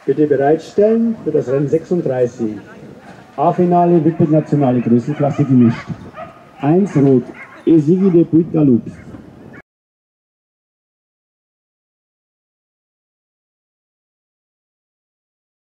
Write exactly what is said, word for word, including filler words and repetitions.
Bitte bereitstellen für das Rennen sechsunddreißig. A-Finale Wippet nationale Größenklasse gemischt. eins Rot, Esigide Buit Galopes.